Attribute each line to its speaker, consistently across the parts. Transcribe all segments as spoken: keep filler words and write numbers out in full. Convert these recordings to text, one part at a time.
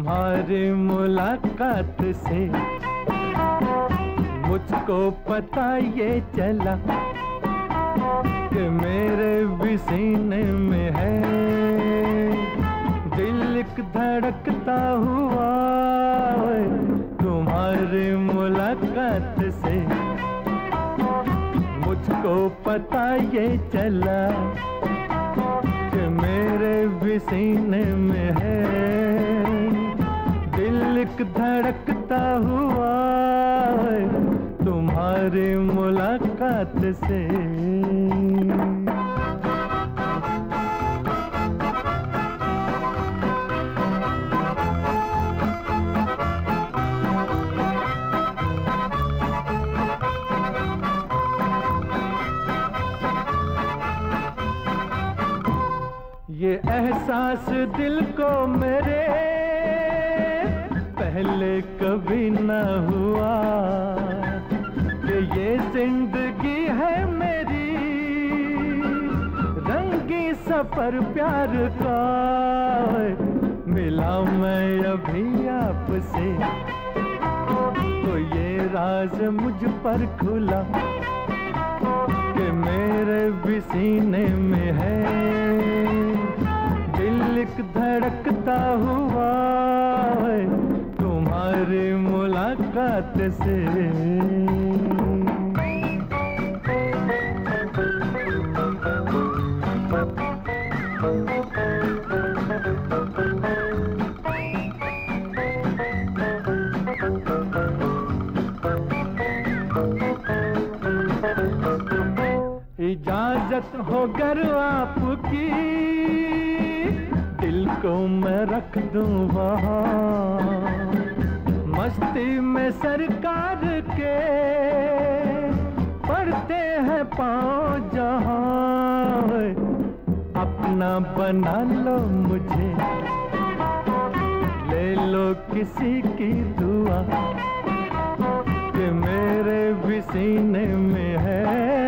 Speaker 1: तुम्हारी मुलाकात से मुझको पता ये चला कि मेरे भी सीने में है दिल एक धड़कता हुआ। तुम्हारी मुलाकात से मुझको पता ये चला कि मेरे भी सीने में है दिल एक धड़कता हुआ तुम्हारी मुलाकात से। ये एहसास दिल को मेरे पहले कभी न हुआ कि ये जिंदगी है मेरी रंगी सफर प्यार का। मिला मैं अभी आपसे तो ये राज मुझ पर खुला कि मेरे भी सीने में है दिल एक धड़कता हुआ तुम्हारी मुलाकात से। इजाजत हो गर आपकी दिल को मैं रख दूं वहाँ मस्ती में सरकार के पड़ते हैं पाँव जहाँ। अपना बना लो मुझे ले लो किसी की दुआ कि मेरे भी सीने में है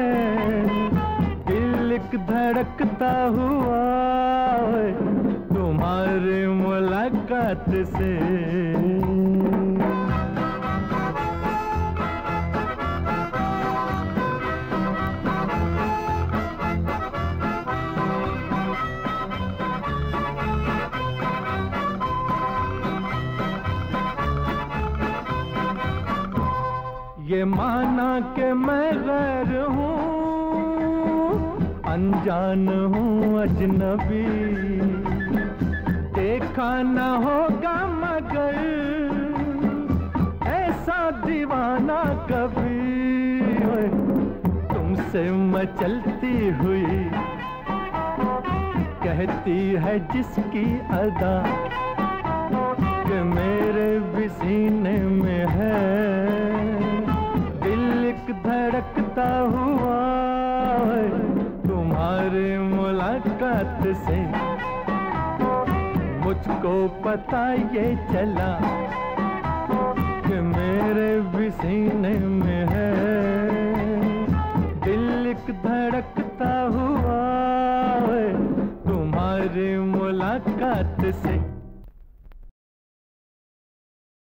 Speaker 1: दिल एक धड़कता हुआ तुम्हारी मुलाकात से। ये माना कि मैं गैर हूँ अनजान हूँ अजनबी देखा न होगा मगर ऐसा दीवाना कभी। तुमसे मैं चलती हुई कहती है जिसकी अदा कि मेरे भी सीने में है दिल एक धड़कता हुआ तुम्हारी मुलाकात से। मुझको पता ये चला कि मेरे भी सीने में है दिल एक धड़कता हुआ तुम्हारी मुलाकात से।